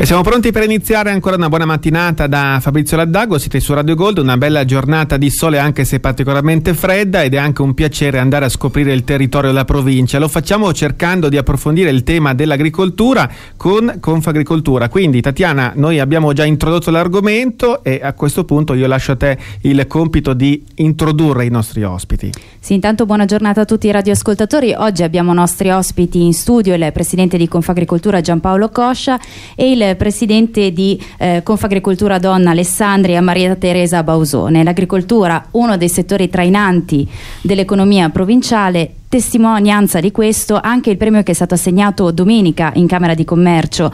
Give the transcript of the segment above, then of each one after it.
Siamo pronti per iniziare ancora una buona mattinata da Fabrizio Laddago. Siete su Radio Gold, una bella giornata di sole anche se particolarmente fredda, ed è anche un piacere andare a scoprire il territorio della provincia. Lo facciamo cercando di approfondire il tema dell'agricoltura con Confagricoltura. Quindi Tatiana, noi abbiamo già introdotto l'argomento e a questo punto io lascio a te il compito di introdurre i nostri ospiti. Sì, intanto buona giornata a tutti i radioascoltatori. Oggi abbiamo nostri ospiti in studio il presidente di Confagricoltura Giampaolo Coscia e il presidente di Confagricoltura Donna Alessandria Maria Teresa Bausone. L'agricoltura, uno dei settori trainanti dell'economia provinciale. Testimonianza di questo anche il premio che è stato assegnato domenica in Camera di Commercio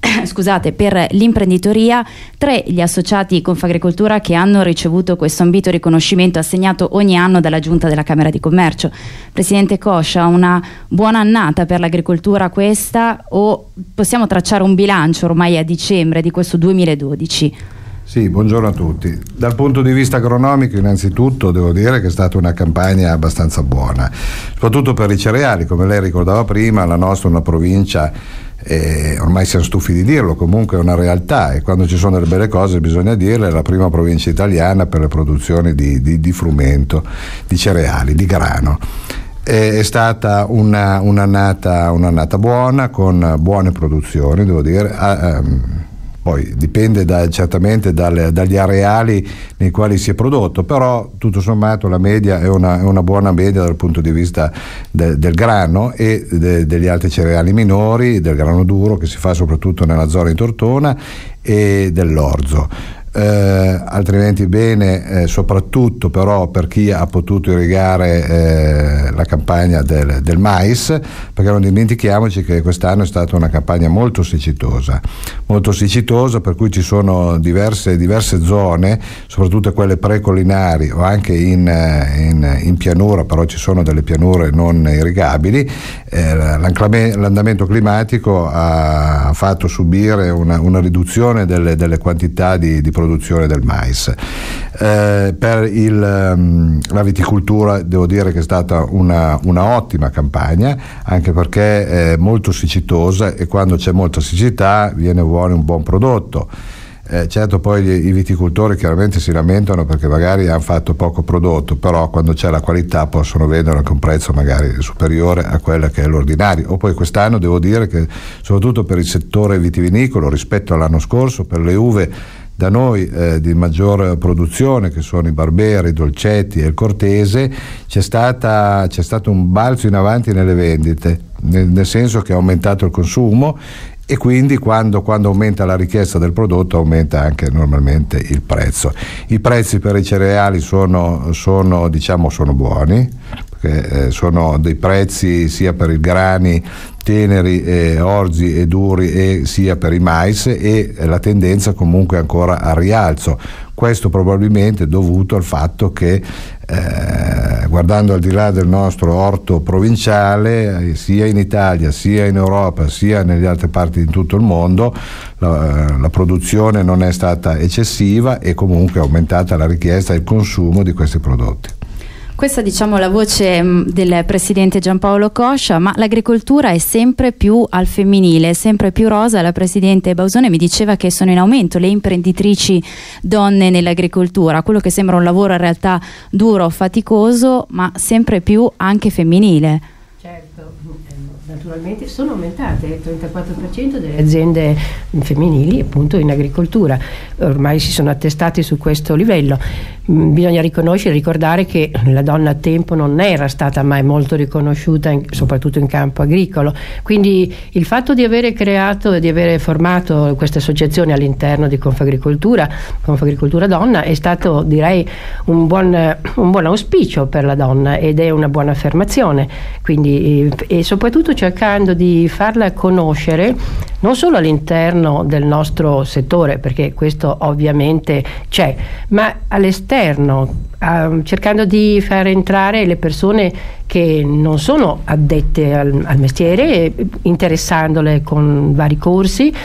per l'imprenditoria. 3 gli associati Confagricoltura che hanno ricevuto questo ambito riconoscimento assegnato ogni anno dalla Giunta della Camera di Commercio. Presidente Coscia, una buona annata per l'agricoltura questa, o possiamo tracciare un bilancio ormai a dicembre di questo 2012? Sì, buongiorno a tutti. Dal punto di vista agronomico, innanzitutto devo dire che è stata una campagna abbastanza buona, soprattutto per i cereali. Come lei ricordava prima, la nostra è una provincia, ormai siamo stufi di dirlo, comunque è una realtà, e quando ci sono delle belle cose bisogna dirle. È la prima provincia italiana per le produzioni di frumento, di cereali, di grano. È stata un'annata buona, con buone produzioni, devo dire. Poi dipende certamente dagli areali nei quali si è prodotto, però tutto sommato la media è una buona media dal punto di vista del grano e degli altri cereali minori, del grano duro che si fa soprattutto nella zona di Tortona e dell'orzo. Altrimenti bene, soprattutto però per chi ha potuto irrigare la campagna del mais, perché non dimentichiamoci che quest'anno è stata una campagna molto siccitosa, per cui ci sono diverse zone, soprattutto quelle precollinari o anche in pianura, però ci sono delle pianure non irrigabili. L'andamento climatico ha fatto subire una riduzione delle quantità di produzione del mais. Per la viticoltura devo dire che è stata una ottima campagna, anche perché è molto siccitosa, e quando c'è molta siccità viene fuori un buon prodotto. Certo, poi i viticoltori chiaramente si lamentano perché magari hanno fatto poco prodotto, però quando c'è la qualità possono vendere anche un prezzo magari superiore a quella che è l'ordinario. O poi quest'anno devo dire che soprattutto per il settore vitivinicolo, rispetto all'anno scorso, per le uve da noi di maggior produzione, che sono i Barbera, i Dolcetti e il Cortese, c'è stato un balzo in avanti nelle vendite, nel senso che è aumentato il consumo, e quindi quando aumenta la richiesta del prodotto aumenta anche normalmente il prezzo. I prezzi per i cereali sono buoni, perché sono dei prezzi sia per i grani teneri, orzi e duri, e sia per i mais, e la tendenza comunque ancora al rialzo. Questo probabilmente è dovuto al fatto che guardando al di là del nostro orto provinciale, sia in Italia, sia in Europa, sia nelle altre parti di tutto il mondo, la produzione non è stata eccessiva, e comunque è aumentata la richiesta e il consumo di questi prodotti. Questa la voce del presidente Giampaolo Coscia, ma l'agricoltura è sempre più al femminile, sempre più rosa. La presidente Bausone mi diceva che sono in aumento le imprenditrici donne nell'agricoltura, quello che sembra un lavoro in realtà duro, faticoso, ma sempre più anche femminile. Certo, naturalmente sono aumentate il 34% delle aziende femminili appunto in agricoltura, ormai si sono attestati su questo livello. Bisogna riconoscere e ricordare che la donna a tempo non era stata mai molto riconosciuta, soprattutto in campo agricolo, quindi il fatto di avere creato e di avere formato queste associazioni all'interno di Confagricoltura Donna, è stato, direi, un buon auspicio per la donna, ed è una buona affermazione, quindi, e soprattutto cercando di farla conoscere non solo all'interno del nostro settore, perché questo ovviamente c'è, ma all'esterno, cercando di far entrare le persone che non sono addette al mestiere, interessandole con vari corsi,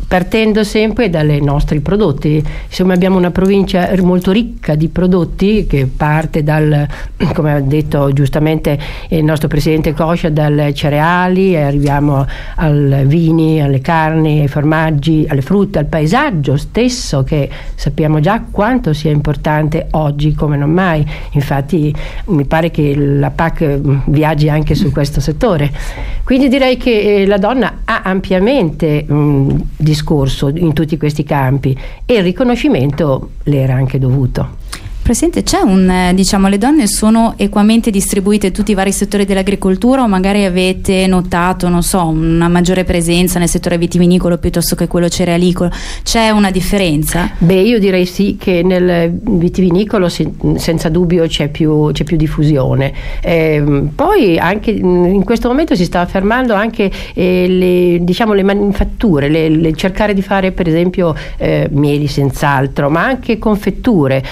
partendo sempre dai nostri prodotti. Insomma, abbiamo una provincia molto ricca di prodotti, che parte come ha detto giustamente il nostro presidente Coscia, dalle cereali, arriviamo ai vini, alle carni, ai formaggi, alle frutte, al paesaggio stesso, che sappiamo già quanto sia importante oggi come non mai. Infatti mi pare che la PAC viaggi anche su questo settore. Quindi direi che la donna ha ampiamente discorso in tutti questi campi, e il riconoscimento le era anche dovuto. Presidente, c'è le donne sono equamente distribuite in tutti i vari settori dell'agricoltura, o magari avete notato, non so, una maggiore presenza nel settore vitivinicolo piuttosto che quello cerealicolo? C'è una differenza? Beh, io direi sì, che nel vitivinicolo senza dubbio c'è più diffusione. Poi anche in questo momento si sta affermando anche le manifatture, cercare di fare per esempio mieli senz'altro, ma anche confetture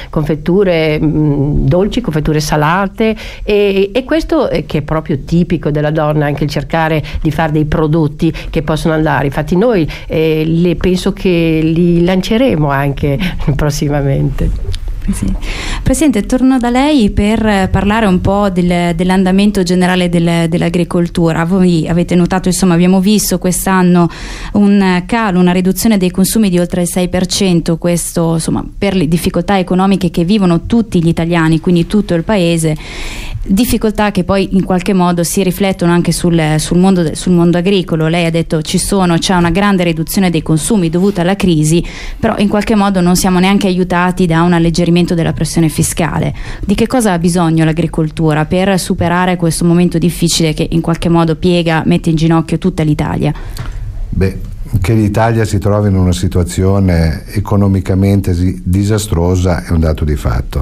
dolci, confetture salate, e questo che è proprio tipico della donna, anche il cercare di fare dei prodotti che possono andare. Infatti noi penso che li lanceremo anche prossimamente. Sì. Presidente, torno da lei per parlare un po' dell'andamento generale dell'agricoltura. Voi avete notato, insomma, abbiamo visto quest'anno un calo, una riduzione dei consumi di oltre il 6%, questo insomma per le difficoltà economiche che vivono tutti gli italiani, quindi tutto il paese, difficoltà che poi in qualche modo si riflettono anche sul mondo agricolo. Lei ha detto c'è una grande riduzione dei consumi dovuta alla crisi, però in qualche modo non siamo neanche aiutati da un alleggerimento della pressione fiscale. Di che cosa ha bisogno l'agricoltura per superare questo momento difficile che in qualche modo mette in ginocchio tutta l'Italia? Beh, che l'Italia si trovi in una situazione economicamente disastrosa è un dato di fatto.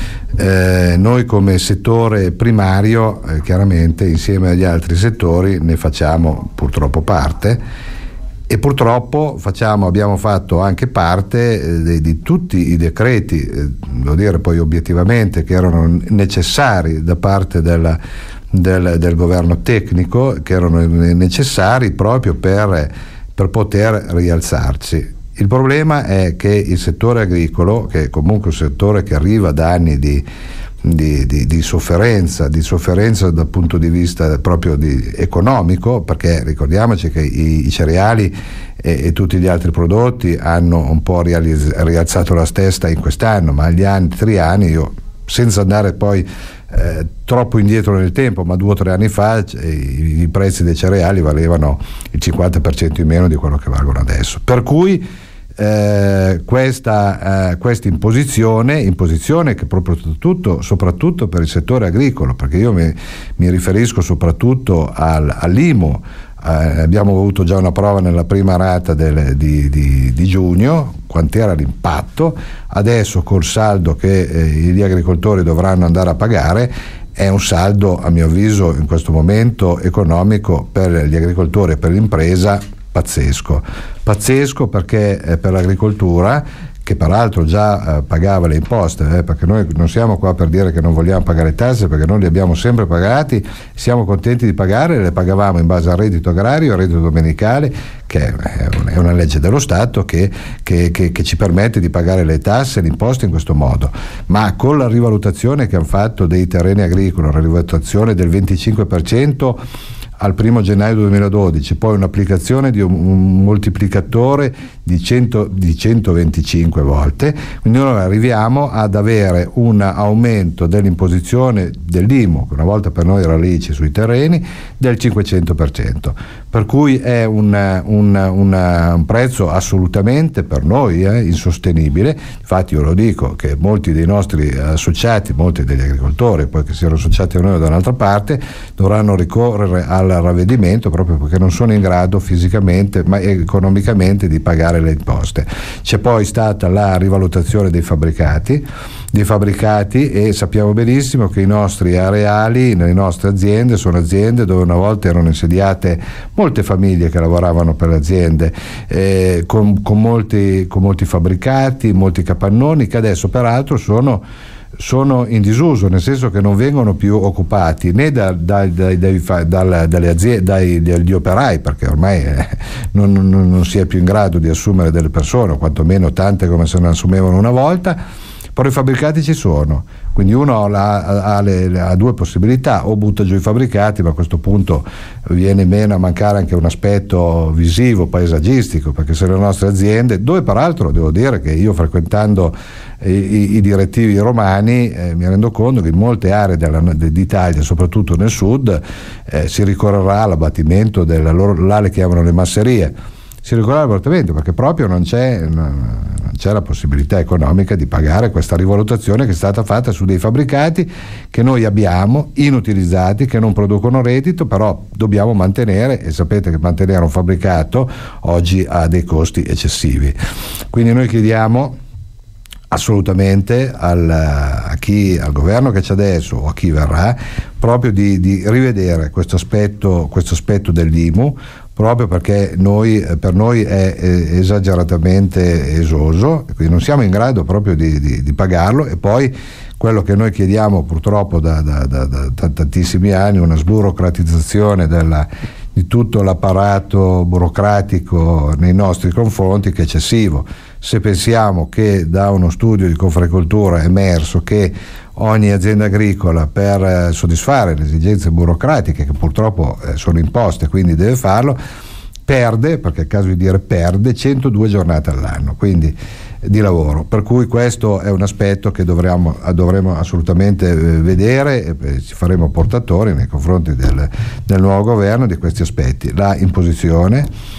Noi come settore primario, chiaramente insieme agli altri settori ne facciamo purtroppo parte, e purtroppo abbiamo fatto anche parte di tutti i decreti, devo dire poi obiettivamente, che erano necessari da parte del governo tecnico, che erano necessari proprio per poter rialzarci. Il problema è che il settore agricolo, che è comunque un settore che arriva da anni di sofferenza dal punto di vista proprio economico, perché ricordiamoci che i cereali e tutti gli altri prodotti hanno un po' rialzato la testa in quest'anno, ma agli altri anni, io senza andare poi troppo indietro nel tempo, ma 2 o 3 anni fa i prezzi dei cereali valevano il 50% in meno di quello che valgono adesso, per cui questa imposizione che soprattutto per il settore agricolo, perché io mi riferisco soprattutto all'IMU. Abbiamo avuto già una prova nella prima rata di giugno, quant'era l'impatto. Adesso col saldo che gli agricoltori dovranno andare a pagare, è un saldo, a mio avviso, in questo momento economico per gli agricoltori e per l'impresa pazzesco, perché per l'agricoltura, che peraltro già pagava le imposte, perché noi non siamo qua per dire che non vogliamo pagare tasse, perché noi li abbiamo sempre pagati, siamo contenti di pagare, le pagavamo in base al reddito agrario, al reddito domenicale, che è una legge dello Stato che ci permette di pagare le tasse e le imposte in questo modo, ma con la rivalutazione che hanno fatto dei terreni agricoli, la rivalutazione del 25% al 1 gennaio 2012, poi un'applicazione di un moltiplicatore di 125 volte, quindi noi arriviamo ad avere un aumento dell'imposizione dell'IMU, che una volta per noi era l'ICI sui terreni, del 500%, per cui è un prezzo assolutamente per noi insostenibile. Infatti io lo dico che molti dei nostri associati, molti degli agricoltori poi che siano associati a noi da un'altra parte, dovranno ricorrere al ravvedimento proprio perché non sono in grado fisicamente ma economicamente di pagare le imposte. C'è poi stata la rivalutazione dei fabbricati e sappiamo benissimo che i nostri areali, le nostre aziende sono aziende dove una volta erano insediate molte famiglie che lavoravano per le aziende, con molti fabbricati, molti capannoni che adesso peraltro sono in disuso, nel senso che non vengono più occupati né dagli operai, perché ormai non sia più in grado di assumere delle persone, o quantomeno tante come se ne assumevano una volta. Però i fabbricati ci sono, quindi uno ha due possibilità: o butta giù i fabbricati, ma a questo punto viene meno a mancare anche un aspetto visivo, paesaggistico, perché se le nostre aziende, dove peraltro devo dire che io, frequentando i direttivi romani, mi rendo conto che in molte aree d'Italia, soprattutto nel sud, si ricorrerà all'abbattimento là le chiamano le masserie. Si ricorda l'abortamento perché proprio non c'è la possibilità economica di pagare questa rivalutazione che è stata fatta su dei fabbricati che noi abbiamo inutilizzati, che non producono reddito, però dobbiamo mantenere, e sapete che mantenere un fabbricato oggi ha dei costi eccessivi. Quindi noi chiediamo assolutamente al governo che c'è adesso o a chi verrà proprio di rivedere questo aspetto dell'IMU, proprio perché per noi è esageratamente esoso, quindi non siamo in grado proprio di pagarlo. E poi quello che noi chiediamo purtroppo da tantissimi anni, una sburocratizzazione di tutto l'apparato burocratico nei nostri confronti, che è eccessivo. Se pensiamo che da uno studio di Confagricoltura è emerso che ogni azienda agricola, per soddisfare le esigenze burocratiche che purtroppo sono imposte, quindi deve farlo, perde, perché è il caso di dire perde, 102 giornate all'anno, quindi di lavoro. Per cui questo è un aspetto che dovremo assolutamente vedere, e ci faremo portatori nei confronti del nuovo governo di questi aspetti. La imposizione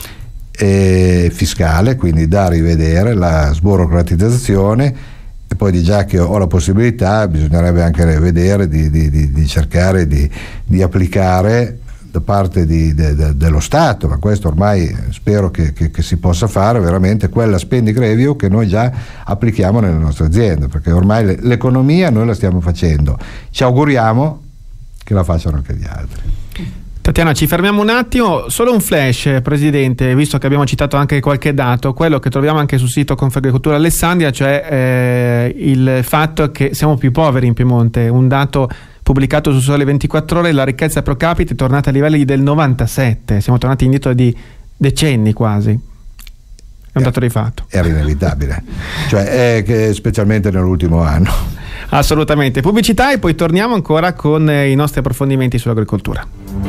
fiscale, quindi da rivedere, la sburocratizzazione, e poi di già che ho la possibilità bisognerebbe anche vedere di cercare di applicare da parte dello Stato, ma questo ormai spero che si possa fare veramente, quella spending review che noi già applichiamo nelle nostre aziende, perché ormai l'economia noi la stiamo facendo, ci auguriamo che la facciano anche gli altri. Tatiana, ci fermiamo un attimo, solo un flash, Presidente, visto che abbiamo citato anche qualche dato, quello che troviamo anche sul sito Confagricoltura Alessandria, cioè il fatto che siamo più poveri in Piemonte. Un dato pubblicato su Sole 24 Ore, la ricchezza pro capite è tornata ai livelli del 97, siamo tornati indietro di decenni quasi. È un dato di fatto. Era inevitabile, cioè che specialmente nell'ultimo anno. Assolutamente. Pubblicità e poi torniamo ancora con i nostri approfondimenti sull'agricoltura.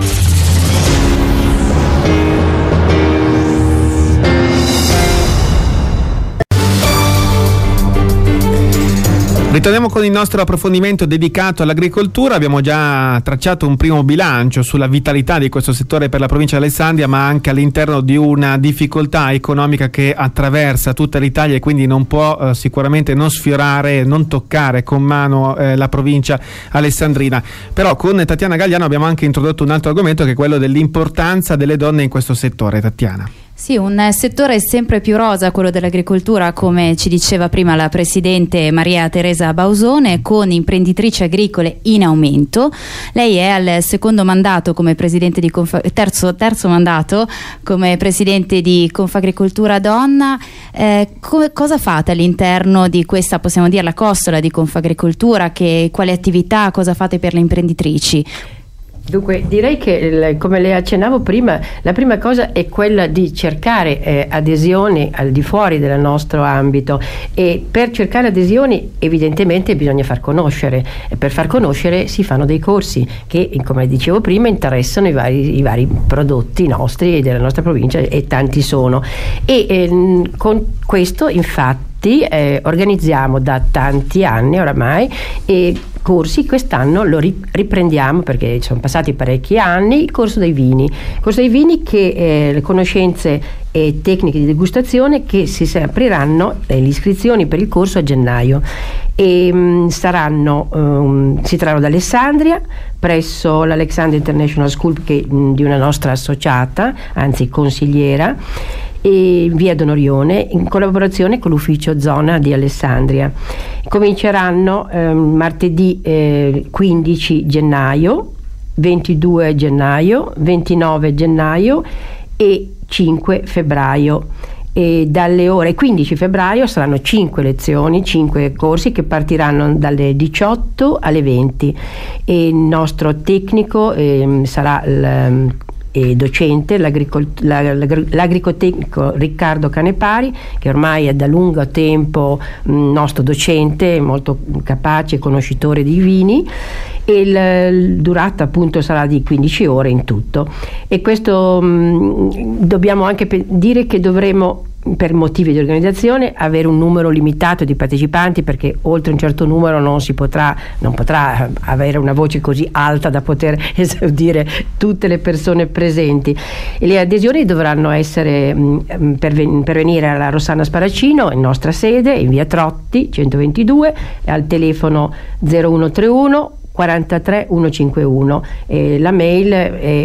Ritorniamo con il nostro approfondimento dedicato all'agricoltura. Abbiamo già tracciato un primo bilancio sulla vitalità di questo settore per la provincia di Alessandria, ma anche all'interno di una difficoltà economica che attraversa tutta l'Italia e quindi non può sicuramente non sfiorare, non toccare con mano la provincia alessandrina. Però con Tatiana Gagliano abbiamo anche introdotto un altro argomento, che è quello dell'importanza delle donne in questo settore. Tatiana. Sì, un settore sempre più rosa, quello dell'agricoltura, come ci diceva prima la Presidente Maria Teresa Bausone, con imprenditrici agricole in aumento. Lei è al secondo mandato come Presidente di terzo mandato come Presidente di Confagricoltura Donna. Cosa fate all'interno di questa, possiamo dire, la costola di Confagricoltura? Quali attività, cosa fate per le imprenditrici? Dunque, direi che, come le accennavo prima, la prima cosa è quella di cercare adesioni al di fuori del nostro ambito, e per cercare adesioni evidentemente bisogna far conoscere, e per far conoscere si fanno dei corsi che, come dicevo prima, interessano i vari prodotti nostri e della nostra provincia, e tanti sono, e con questo infatti organizziamo da tanti anni oramai corsi. Quest'anno lo riprendiamo perché sono passati parecchi anni, il corso dei vini che le conoscenze e tecniche di degustazione che si apriranno le iscrizioni per il corso a gennaio, e si terranno ad Alessandria presso l'Alexandria International School di una nostra associata, anzi consigliera, e in via Donorione, in collaborazione con l'ufficio zona di Alessandria. Cominceranno martedì 15 gennaio, 22 gennaio, 29 gennaio e 5 febbraio. E dalle ore 15 febbraio saranno 5 lezioni, 5 corsi che partiranno dalle 18 alle 20, e il nostro tecnico sarà e docente, l'agricotecnico Riccardo Canepari, che ormai è da lungo tempo nostro docente, molto capace, conoscitore di vini, e la durata appunto sarà di 15 ore in tutto. E questo dobbiamo anche dire che dovremo, per motivi di organizzazione, avere un numero limitato di partecipanti, perché oltre un certo numero non potrà avere una voce così alta da poter esaudire tutte le persone presenti. E le adesioni dovranno essere per venire alla Rossana Sparacino, in nostra sede, in via Trotti 122, al telefono 0131 43 151, e la mail è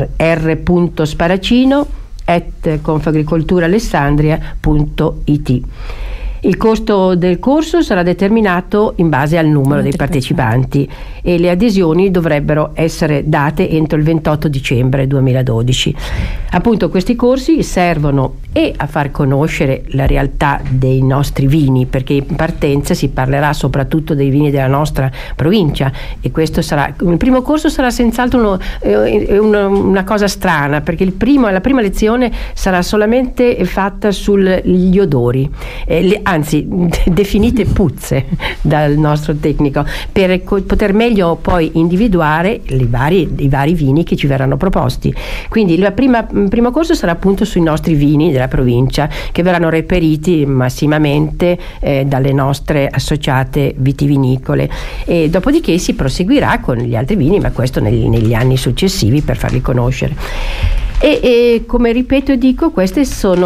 r.sparacino@confagricolturaalessandria.it. Il costo del corso sarà determinato in base al numero dei partecipanti e le adesioni dovrebbero essere date entro il 28 dicembre 2012. Appunto, questi corsi servono e a far conoscere la realtà dei nostri vini, perché in partenza si parlerà soprattutto dei vini della nostra provincia, e questo sarà, il primo corso sarà senz'altro una cosa strana, perché la prima lezione sarà solamente fatta sugli odori, anzi definite puzze dal nostro tecnico, per poter meglio poi individuare i vari vini che ci verranno proposti. Quindi il primo corso sarà appunto sui nostri vini della provincia, che verranno reperiti massimamente dalle nostre associate vitivinicole, e dopodiché si proseguirà con gli altri vini, ma questo negli anni successivi, per farli conoscere. E come ripeto e dico, questi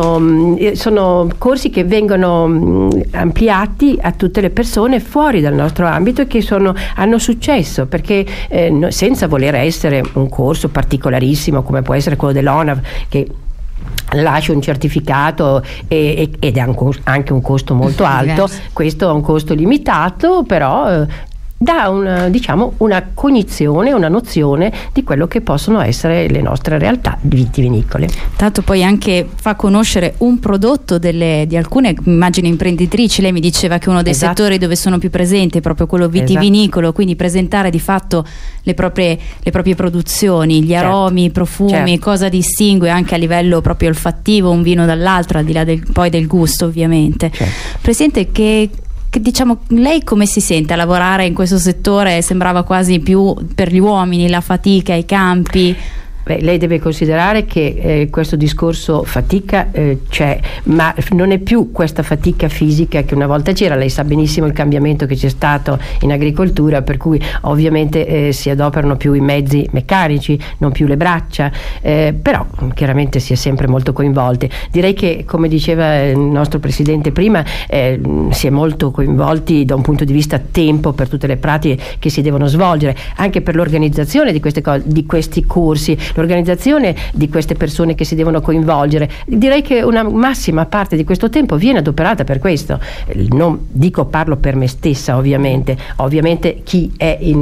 sono corsi che vengono ampliati a tutte le persone fuori dal nostro ambito e che hanno successo, perché senza voler essere un corso particolarissimo come può essere quello dell'ONAV, che lascia un certificato ed è anche un costo molto alto, questo è un costo limitato, però dà una cognizione, una nozione di quello che possono essere le nostre realtà vitivinicole. Tanto poi anche fa conoscere un prodotto di alcune, immagino, imprenditrici. Lei mi diceva che uno dei settori dove sono più presenti è proprio quello vitivinicolo, quindi presentare di fatto le proprie produzioni, gli aromi, i profumi, cosa distingue anche a livello proprio olfattivo un vino dall'altro, al di là poi del gusto, ovviamente. Presidente, che diciamo, lei come si sente a lavorare in questo settore? Sembrava quasi più per gli uomini, la fatica, i campi. Lei deve considerare che questo discorso fatica c'è, ma non è più questa fatica fisica che una volta c'era. Lei sa benissimo il cambiamento che c'è stato in agricoltura, per cui ovviamente si adoperano più i mezzi meccanici, non più le braccia, però chiaramente si è sempre molto coinvolti. Direi che, come diceva il nostro presidente prima, si è molto coinvolti da un punto di vista tempo per tutte le pratiche che si devono svolgere, anche per l'organizzazione di questi corsi, l'organizzazione di queste persone che si devono coinvolgere. Direi che una massima parte di questo tempo viene adoperata per questo. Non dico, parlo per me stessa, ovviamente chi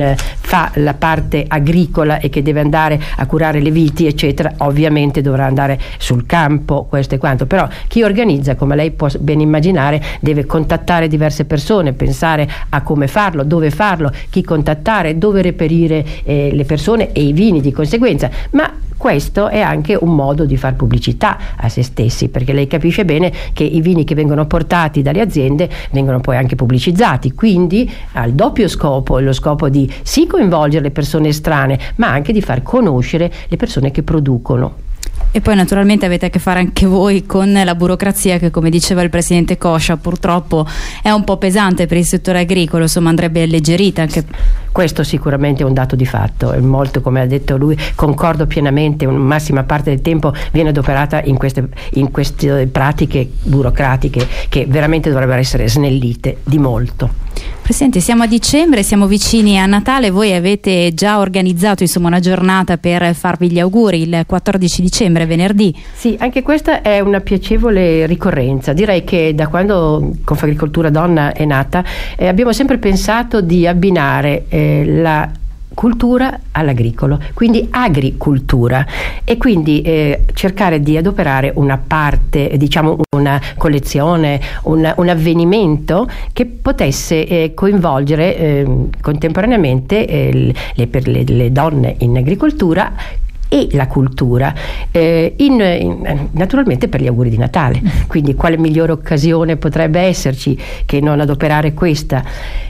fa la parte agricola e che deve andare a curare le viti eccetera, ovviamente dovrà andare sul campo, questo e quanto, però chi organizza, come lei può ben immaginare, deve contattare diverse persone, pensare a come farlo, dove farlo, chi contattare, dove reperire le persone e i vini di conseguenza. Ma questo è anche un modo di far pubblicità a se stessi, perché lei capisce bene che i vini che vengono portati dalle aziende vengono poi anche pubblicizzati, quindi ha il doppio scopo, lo scopo di sì coinvolgere le persone estranee, ma anche di far conoscere le persone che producono. E poi naturalmente avete a che fare anche voi con la burocrazia che, come diceva il presidente Coscia, purtroppo è un po' pesante per il settore agricolo, insomma andrebbe alleggerita anche. Questo sicuramente è un dato di fatto, è molto, come ha detto lui, concordo pienamente, una massima parte del tempo viene adoperata in queste pratiche burocratiche che veramente dovrebbero essere snellite di molto. Presidente, siamo a dicembre, siamo vicini a Natale, voi avete già organizzato una giornata per farvi gli auguri il 14 dicembre, venerdì. Sì, anche questa è una piacevole ricorrenza. Direi che da quando Confagricoltura Donna è nata abbiamo sempre pensato di abbinare la cultura all'agricolo, quindi agricultura, e quindi cercare di adoperare una parte, diciamo una collezione, un avvenimento che potesse coinvolgere contemporaneamente le donne in agricoltura e la cultura, naturalmente per gli auguri di Natale. Quindi quale migliore occasione potrebbe esserci che non adoperare questa?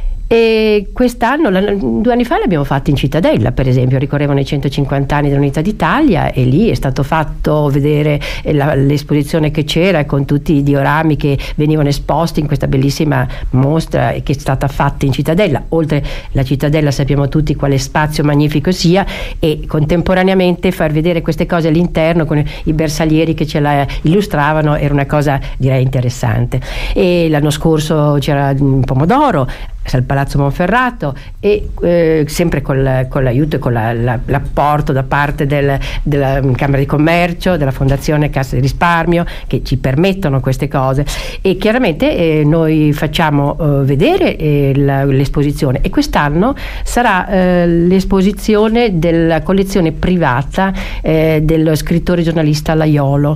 E quest'anno, 2 anni fa l'abbiamo fatto in Cittadella, per esempio, ricorrevano i 150 anni dell'Unità d'Italia e lì è stato fatto vedere l'esposizione che c'era con tutti i diorami che venivano esposti in questa bellissima mostra che è stata fatta in Cittadella. Oltre la Cittadella sappiamo tutti quale spazio magnifico sia, e contemporaneamente far vedere queste cose all'interno con i bersaglieri che ce la illustravano era una cosa, direi, interessante. E l'anno scorso c'era Pomodoro al Palazzo Monferrato, e sempre con l'aiuto e con l'apporto da parte della Camera di Commercio, della Fondazione Cassa di Risparmio, che ci permettono queste cose, e chiaramente noi facciamo vedere l'esposizione, e quest'anno sarà l'esposizione della collezione privata dello scrittore giornalista Laiolo,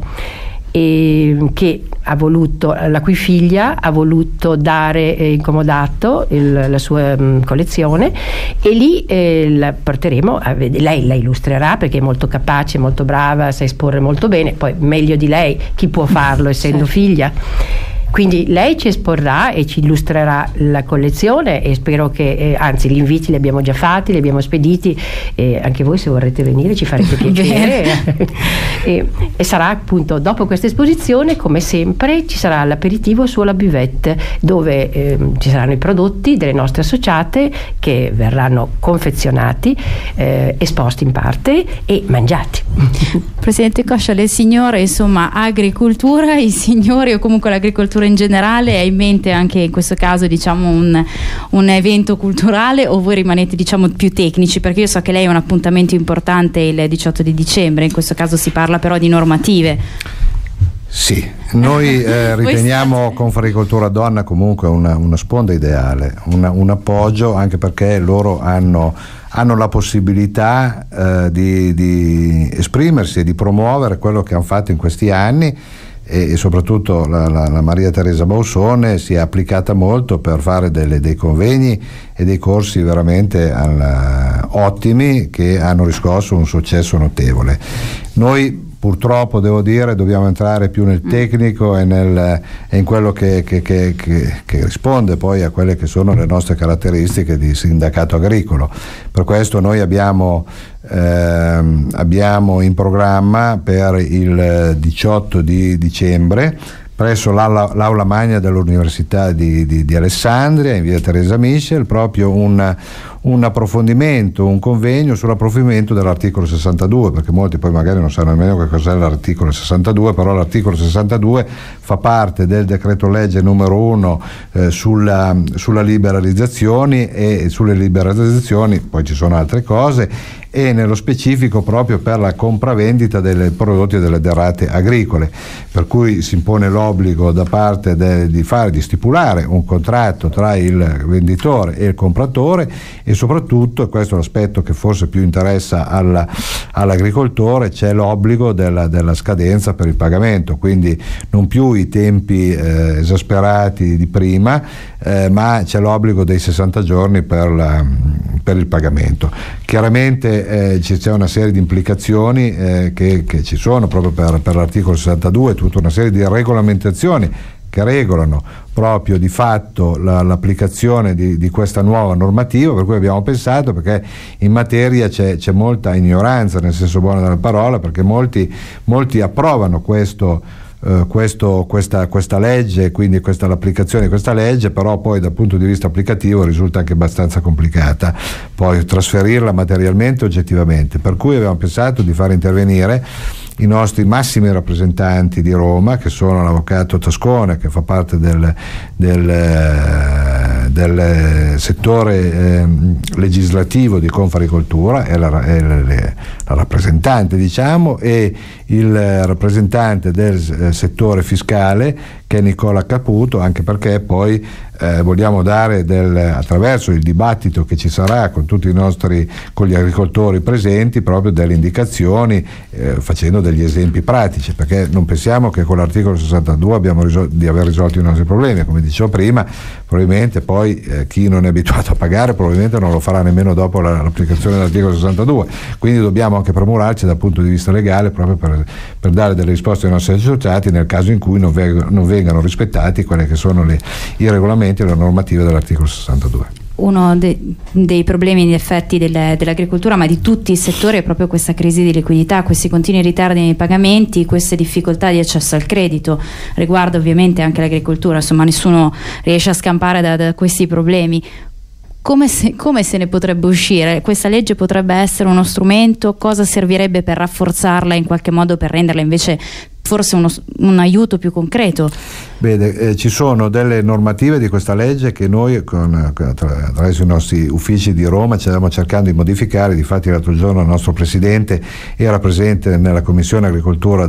che ha voluto, la cui figlia ha voluto dare incomodato la sua collezione, e lì la porteremo a vedere. Lei la illustrerà perché è molto capace, molto brava, sa esporre molto bene, poi meglio di lei chi può farlo essendo figlia. Quindi lei ci esporrà e ci illustrerà la collezione, e spero che, anzi, gli inviti li abbiamo già fatti, li abbiamo spediti, e anche voi se vorrete venire ci farete piacere. e sarà appunto dopo questa esposizione, come sempre, ci sarà l'aperitivo sulla buvette, dove ci saranno i prodotti delle nostre associate che verranno confezionati, esposti in parte e mangiati. Presidente Coscia, le signore, insomma, agricoltura, i signori o comunque l'agricoltura in generale, è in mente anche in questo caso, diciamo, un evento culturale, o voi rimanete, diciamo, più tecnici? Perché io so che lei ha un appuntamento importante il 18 di dicembre, in questo caso si parla però di normative. Sì, noi riteniamo Confagricoltura Donna comunque una sponda ideale, un appoggio, anche perché loro hanno la possibilità di esprimersi e di promuovere quello che hanno fatto in questi anni, e soprattutto la Maria Teresa Bausone si è applicata molto per fare dei convegni e dei corsi veramente ottimi, che hanno riscosso un successo notevole. Noi purtroppo, devo dire, dobbiamo entrare più nel tecnico e in quello che risponde poi a quelle che sono le nostre caratteristiche di sindacato agricolo. Per questo noi abbiamo in programma per il 18 di dicembre presso l'aula magna dell'Università di Alessandria, in via Teresa Michel, proprio un approfondimento, un convegno sull'approfondimento dell'articolo 62, perché molti poi magari non sanno nemmeno che cos'è l'articolo 62, però l'articolo 62 fa parte del decreto legge numero 1 sulla liberalizzazioni, e sulle liberalizzazioni poi ci sono altre cose, e nello specifico proprio per la compravendita dei prodotti e delle derrate agricole, per cui si impone l'obbligo da parte di stipulare un contratto tra il venditore e il compratore, e soprattutto, e questo è l'aspetto che forse più interessa all'agricoltore, c'è l'obbligo della scadenza per il pagamento, quindi non più i tempi esasperati di prima, ma c'è l'obbligo dei 60 giorni per il pagamento. Chiaramente c'è una serie di implicazioni che ci sono proprio per l'articolo 62, tutta una serie di regolamentazioni che regolano proprio di fatto l'applicazione di questa nuova normativa, per cui abbiamo pensato, perché in materia c'è molta ignoranza, nel senso buono della parola, perché molti approvano questa legge, quindi l'applicazione di questa legge, però poi dal punto di vista applicativo risulta anche abbastanza complicata poi trasferirla materialmente e oggettivamente, per cui abbiamo pensato di far intervenire i nostri massimi rappresentanti di Roma, che sono l'avvocato Tascone, che fa parte del settore legislativo di Confagricoltura, è la rappresentante, diciamo, e il rappresentante del settore fiscale, che è Nicola Caputo, anche perché poi vogliamo dare attraverso il dibattito che ci sarà con tutti con gli agricoltori presenti, proprio delle indicazioni, facendo degli esempi pratici, perché non pensiamo che con l'articolo 62 abbiamo di aver risolto i nostri problemi. Come dicevo prima, probabilmente poi chi non è abituato a pagare probabilmente non lo farà nemmeno dopo l'applicazione dell'articolo 62, quindi dobbiamo anche premurarci dal punto di vista legale proprio per dare delle risposte ai nostri associati nel caso in cui non vengano rispettati quelli che sono i regolamenti e le normative dell'articolo 62. Uno dei problemi in effetti dell'agricoltura, ma di tutti i settori, è proprio questa crisi di liquidità, questi continui ritardi nei pagamenti, queste difficoltà di accesso al credito. Riguarda ovviamente anche l'agricoltura, insomma nessuno riesce a scampare da questi problemi. Come se ne potrebbe uscire? Questa legge potrebbe essere uno strumento? Cosa servirebbe per rafforzarla in qualche modo, per renderla invece forse un aiuto più concreto? Bene, ci sono delle normative di questa legge che noi attraverso i nostri uffici di Roma stiamo cercando di modificare. Difatti l'altro giorno il nostro Presidente era presente nella Commissione Agricoltura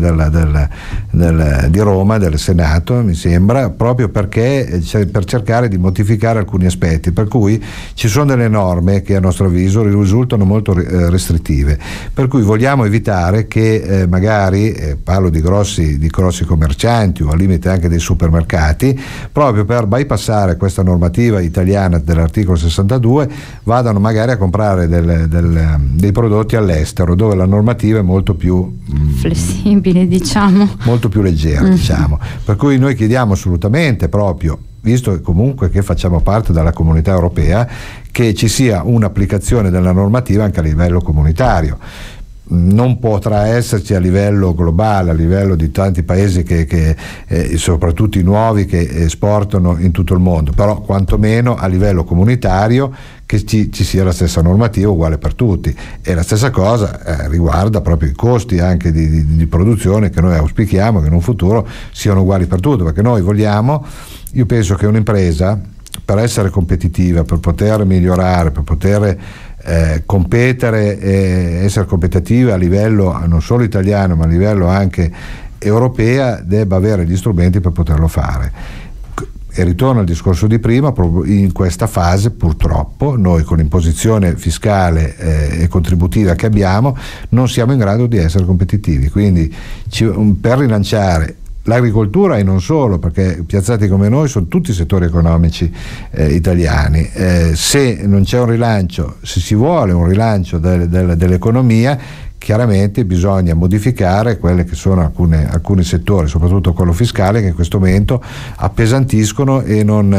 di Roma, del Senato mi sembra, proprio perché per cercare di modificare alcuni aspetti, per cui ci sono delle norme che a nostro avviso risultano molto restrittive, per cui vogliamo evitare che magari, parlo di grossi commercianti o al limite anche dei supermercati, proprio per bypassare questa normativa italiana dell'articolo 62, vadano magari a comprare dei prodotti all'estero, dove la normativa è molto più flessibile, diciamo, molto più leggera, diciamo. Per cui noi chiediamo assolutamente, proprio visto comunque che facciamo parte della comunità europea, che ci sia un'applicazione della normativa anche a livello comunitario. Non potrà esserci a livello globale, a livello di tanti paesi che soprattutto i nuovi che esportano in tutto il mondo, però quantomeno a livello comunitario che ci sia la stessa normativa uguale per tutti. E la stessa cosa riguarda proprio i costi anche di produzione, che noi auspichiamo che in un futuro siano uguali per tutti, perché noi io penso che un'impresa, per essere competitiva, per poter migliorare, per poter competere e essere competitiva a livello non solo italiano ma a livello anche europea, debba avere gli strumenti per poterlo fare. E ritorno al discorso di prima, in questa fase purtroppo noi con l'imposizione fiscale e contributiva che abbiamo non siamo in grado di essere competitivi, quindi per rilanciare l'agricoltura, e non solo, perché piazzati come noi sono tutti settori economici italiani, se non c'è un rilancio, se si vuole un rilancio dell'economia, chiaramente bisogna modificare quelle che sono alcuni settori, soprattutto quello fiscale, che in questo momento appesantiscono e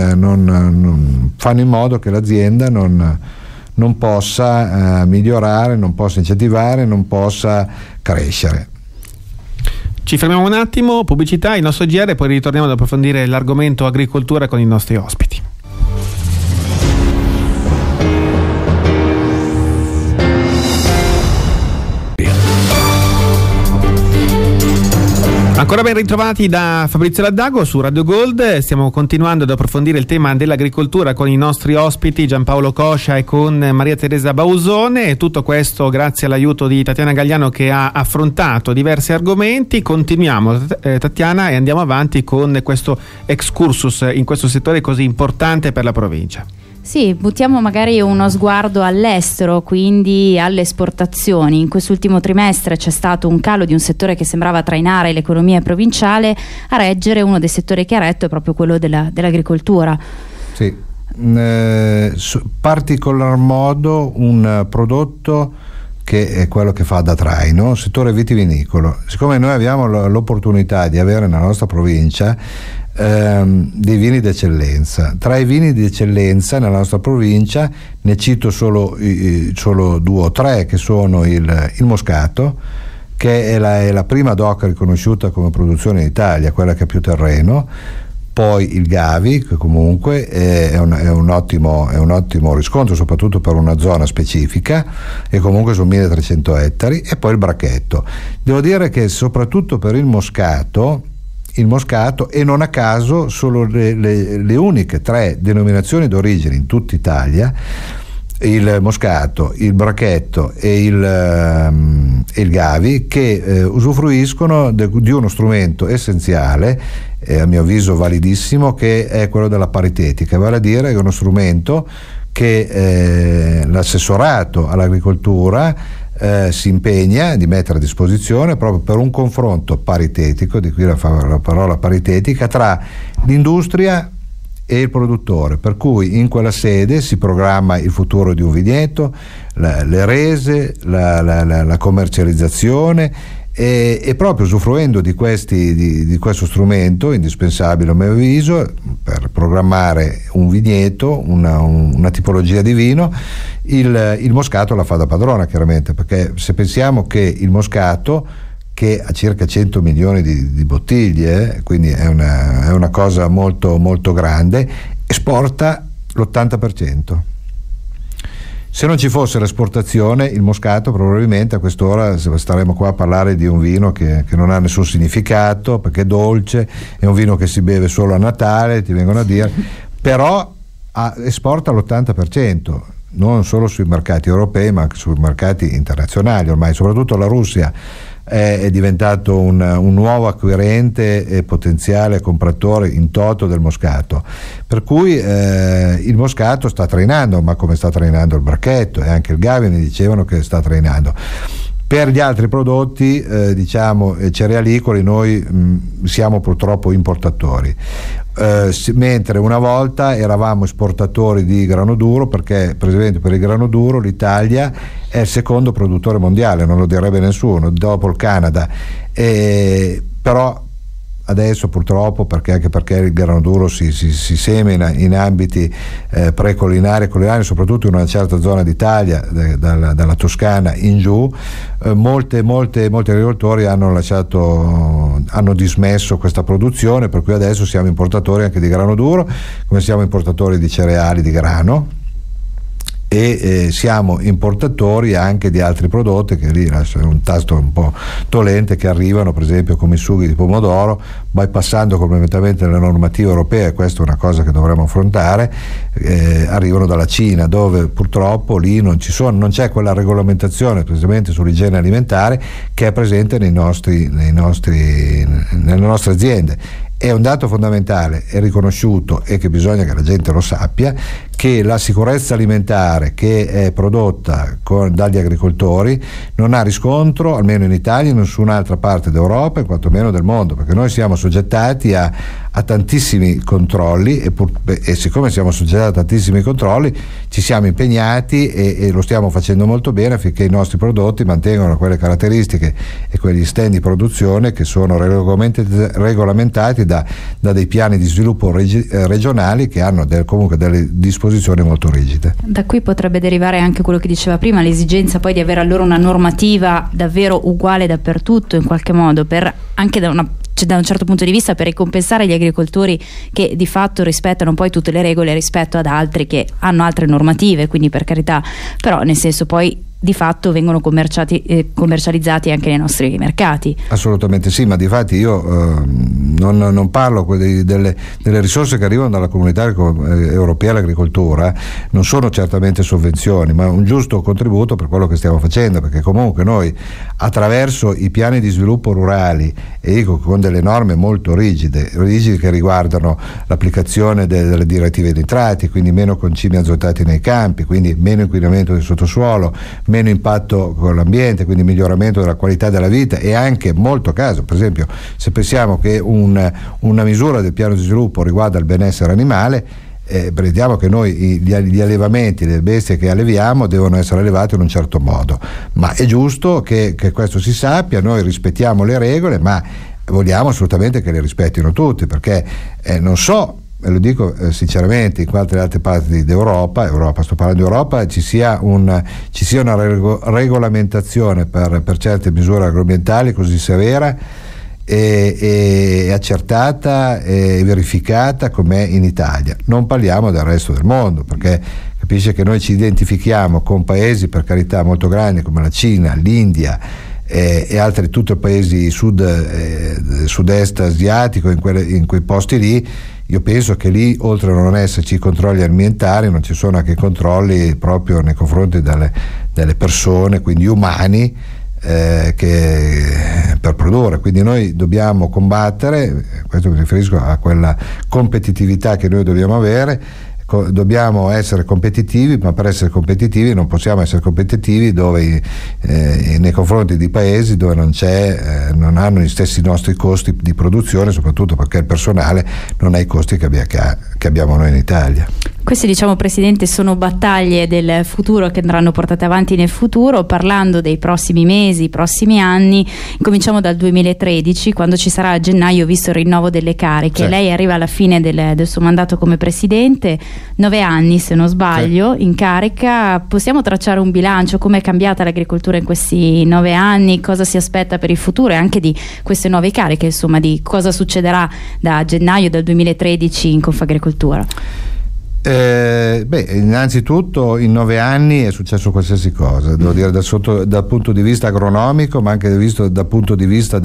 non fanno in modo che l'azienda non possa migliorare, non possa incentivare, non possa crescere. Ci fermiamo un attimo, pubblicità, il nostro GR, poi ritorniamo ad approfondire l'argomento agricoltura con i nostri ospiti. Ancora ben ritrovati da Fabrizio Laddago su Radio Gold. Stiamo continuando ad approfondire il tema dell'agricoltura con i nostri ospiti Giampaolo Coscia e con Maria Teresa Bausone, e tutto questo grazie all'aiuto di Tatiana Gagliano, che ha affrontato diversi argomenti. Continuiamo, Tatiana, e andiamo avanti con questo excursus in questo settore così importante per la provincia. Sì, buttiamo magari uno sguardo all'estero, quindi alle esportazioni. In quest'ultimo trimestre c'è stato un calo di un settore che sembrava trainare l'economia provinciale. A reggere, uno dei settori che ha retto è proprio quello dell'agricoltura. Sì, particolar modo un prodotto che è quello che fa da traino, il settore vitivinicolo. Siccome noi abbiamo l'opportunità di avere nella nostra provincia dei vini d'eccellenza, tra i vini d'eccellenza nella nostra provincia ne cito solo 2 o 3, che sono il Moscato, che è la prima DOC riconosciuta come produzione in Italia, quella che ha più terreno, poi il Gavi, che comunque è un ottimo riscontro, soprattutto per una zona specifica, e comunque sono 1300 ettari, e poi il Bracchetto. Devo dire che soprattutto per il Moscato, e non a caso solo le uniche 3 denominazioni d'origine in tutta Italia il moscato, il bracchetto e il gavi, che usufruiscono di uno strumento essenziale, a mio avviso validissimo, che è quello della paritetica, vale a dire che è uno strumento che l'assessorato all'agricoltura si impegna di mettere a disposizione proprio per un confronto paritetico, di qui la parola paritetica, tra l'industria e il produttore, per cui in quella sede si programma il futuro di un vigneto, le rese, la commercializzazione, e proprio usufruendo di questo strumento indispensabile a mio avviso per programmare un vigneto, una tipologia di vino, il moscato la fa da padrona, chiaramente, perché se pensiamo che il moscato, che ha circa 100 milioni di bottiglie, quindi è una cosa molto, molto grande, esporta l'80%. Se non ci fosse l'esportazione, il moscato probabilmente a quest'ora staremmo qua a parlare di un vino che non ha nessun significato, perché è dolce, è un vino che si beve solo a Natale, ti vengono a dire, però esporta l'80%, non solo sui mercati europei ma anche sui mercati internazionali. Ormai soprattutto la Russia è diventato un nuovo acquirente e potenziale compratore in toto del moscato, per cui il moscato sta trainando, ma come sta trainando il bracchetto, e anche il gavi mi dicevano che sta trainando. Per gli altri prodotti cerealicoli noi siamo purtroppo importatori, mentre una volta eravamo esportatori di grano duro, perché per esempio per il grano duro l'Italia è il secondo produttore mondiale, non lo direbbe nessuno, dopo il Canada, però adesso purtroppo, anche perché il grano duro si semina in ambiti preculinari e culinari, soprattutto in una certa zona d'Italia, dalla Toscana in giù, molti agricoltori hanno dismesso questa produzione, per cui adesso siamo importatori anche di grano duro, come siamo importatori di cereali di grano, e siamo importatori anche di altri prodotti che lì è un tasto un po' dolente, che arrivano per esempio come i sughi di pomodoro, bypassando completamente le normative europee, questa è una cosa che dovremmo affrontare, arrivano dalla Cina, dove purtroppo lì non c'è quella regolamentazione precisamente sull'igiene alimentare che è presente nelle nostre aziende. È un dato fondamentale, è riconosciuto, e che bisogna che la gente lo sappia, che la sicurezza alimentare che è prodotta dagli agricoltori non ha riscontro, almeno in Italia, in nessun'altra parte d'Europa e quantomeno del mondo, perché noi siamo soggettati a tantissimi controlli e siccome siamo soggettati a tantissimi controlli ci siamo impegnati e lo stiamo facendo molto bene affinché i nostri prodotti mantengano quelle caratteristiche e quegli stand di produzione che sono regolamentati da dei piani di sviluppo regionali che hanno comunque delle disposizioni molto rigide. Da qui potrebbe derivare anche quello che diceva prima, l'esigenza poi di avere allora una normativa davvero uguale dappertutto, in qualche modo, per anche da un certo punto di vista, per ricompensare gli agricoltori che di fatto rispettano poi tutte le regole rispetto ad altri che hanno altre normative, quindi per carità, però nel senso poi di fatto vengono commercializzati anche nei nostri mercati. Assolutamente sì, ma di fatti io non parlo delle risorse che arrivano dalla comunità europea all'agricoltura, non sono certamente sovvenzioni, ma un giusto contributo per quello che stiamo facendo, perché comunque noi attraverso i piani di sviluppo rurali, e dico con delle norme molto rigide che riguardano l'applicazione delle direttive nitrati, quindi meno concimi azotati nei campi, quindi meno inquinamento del sottosuolo, meno impatto con l'ambiente, quindi miglioramento della qualità della vita, e anche molto caso, per esempio se pensiamo che una misura del piano di sviluppo riguarda il benessere animale, pretendiamo che noi gli allevamenti, le bestie che alleviamo devono essere allevate in un certo modo, ma è giusto che questo si sappia, noi rispettiamo le regole, ma vogliamo assolutamente che le rispettino tutti, perché non so, e lo dico sinceramente, in quante altre parti d'Europa, sto parlando di Europa, ci sia una regolamentazione per certe misure agroambientali così severa e accertata e verificata com'è in Italia. Non parliamo del resto del mondo, perché capisce che noi ci identifichiamo con paesi, per carità, molto grandi come la Cina, l'India, e altri tutti i paesi sud-est asiatico, in quei posti lì, io penso che lì, oltre a non esserci controlli alimentari, non ci sono anche controlli proprio nei confronti delle persone, quindi umani, che per produrre. Quindi noi dobbiamo combattere, questo mi riferisco a quella competitività che noi dobbiamo avere. Dobbiamo essere competitivi, ma per essere competitivi non possiamo essere competitivi nei confronti di paesi dove non hanno gli stessi nostri costi di produzione, soprattutto perché il personale non ha i costi che abbiamo noi in Italia. Queste, diciamo, Presidente, sono battaglie del futuro che andranno portate avanti nel futuro. Parlando dei prossimi mesi, prossimi anni, cominciamo dal 2013, quando ci sarà a gennaio, visto il rinnovo delle cariche. Sì. Lei arriva alla fine del suo mandato come Presidente, 9 anni se non sbaglio, sì, in carica. Possiamo tracciare un bilancio? Come è cambiata l'agricoltura in questi 9 anni? Cosa si aspetta per il futuro e anche di queste nuove cariche, insomma, di cosa succederà da gennaio del 2013 in Confagricoltura? Innanzitutto in 9 anni è successo qualsiasi cosa, devo dire, dal punto di vista agronomico, ma anche dal punto di vista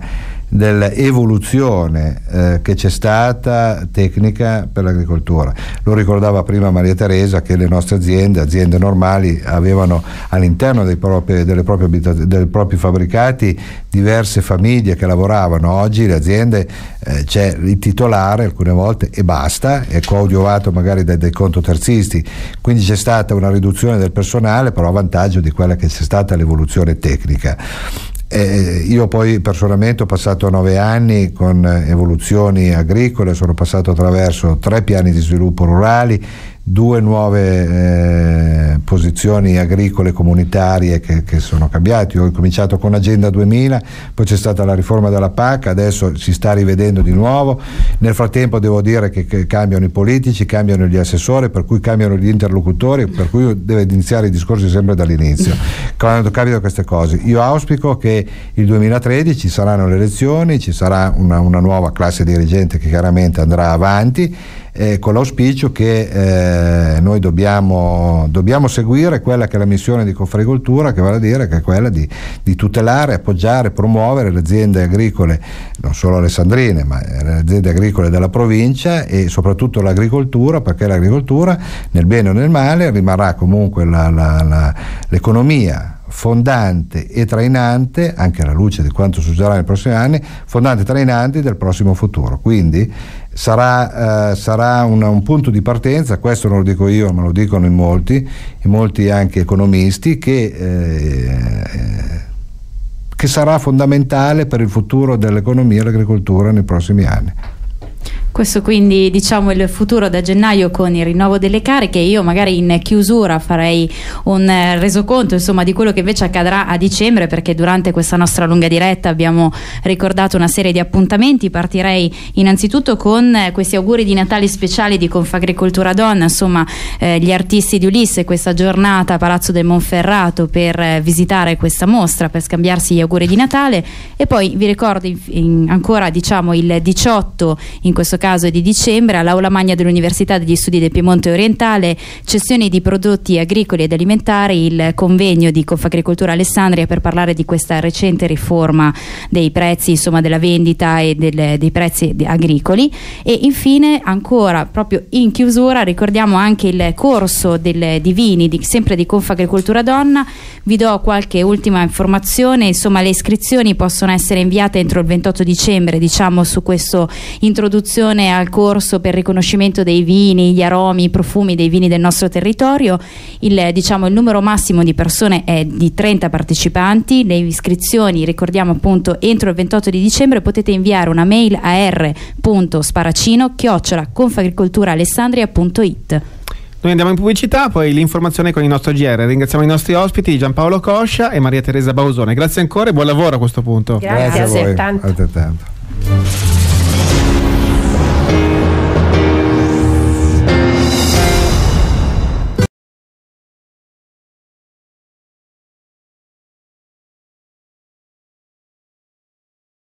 dell'evoluzione che c'è stata tecnica per l'agricoltura. Lo ricordava prima Maria Teresa, che le nostre aziende normali, avevano all'interno dei propri fabbricati diverse famiglie che lavoravano. Oggi le aziende, c'è il titolare alcune volte e basta, è coadiuvato magari dai contoterzisti, quindi c'è stata una riduzione del personale, però a vantaggio di quella che c'è stata l'evoluzione tecnica. Io poi personalmente ho passato 9 anni con evoluzioni agricole, sono passato attraverso 3 piani di sviluppo rurali, 2 nuove posizioni agricole comunitarie che sono cambiate. Io ho cominciato con Agenda 2000, poi c'è stata la riforma della PAC, adesso si sta rivedendo di nuovo. Nel frattempo devo dire che cambiano i politici, cambiano gli assessori, per cui cambiano gli interlocutori, per cui deve iniziare i discorsi sempre dall'inizio quando capitano queste cose. Io auspico che il 2013 ci saranno le elezioni, ci sarà una nuova classe dirigente che chiaramente andrà avanti, con l'auspicio che noi dobbiamo seguire quella che è la missione di Confagricoltura, che vale a dire che è quella di tutelare, appoggiare, promuovere le aziende agricole, non solo alessandrine, ma le aziende agricole della provincia, e soprattutto l'agricoltura, perché l'agricoltura, nel bene o nel male, rimarrà comunque l'economia fondante e trainante, anche alla luce di quanto succederà nei prossimi anni, fondante e trainante del prossimo futuro. Quindi sarà un punto di partenza, questo non lo dico io, ma lo dicono in molti anche economisti, che sarà fondamentale per il futuro dell'economia e dell'agricoltura nei prossimi anni. Questo quindi, diciamo, il futuro da gennaio con il rinnovo delle cariche. Io magari in chiusura farei un resoconto, insomma, di quello che invece accadrà a dicembre, perché durante questa nostra lunga diretta abbiamo ricordato una serie di appuntamenti. Partirei innanzitutto con questi auguri di Natale speciali di Confagricoltura Donna, insomma, gli artisti di Ulisse, questa giornata a Palazzo del Monferrato per visitare questa mostra, per scambiarsi gli auguri di Natale. E poi vi ricordo ancora, diciamo, il 18, in questo caso di dicembre, all'Aula Magna dell'Università degli Studi del Piemonte Orientale, cessioni di prodotti agricoli ed alimentari, il convegno di Confagricoltura Alessandria per parlare di questa recente riforma dei prezzi, insomma, della vendita e dei prezzi agricoli. E infine, ancora proprio in chiusura, ricordiamo anche il corso di vini sempre di Confagricoltura Donna. Vi do qualche ultima informazione, insomma, le iscrizioni possono essere inviate entro il 28 dicembre, diciamo, su questo introduzione al corso per riconoscimento dei vini, gli aromi, i profumi dei vini del nostro territorio. Il numero massimo di persone è di 30 partecipanti. Le iscrizioni, ricordiamo appunto, entro il 28 di dicembre. Potete inviare una mail a r.sparacino@confagricolturaalessandria.it. Noi andiamo in pubblicità, poi l'informazione con il nostro GR. Ringraziamo i nostri ospiti Giampaolo Coscia e Maria Teresa Bausone. Grazie ancora e buon lavoro a questo punto. Grazie a voi. Altrettanto.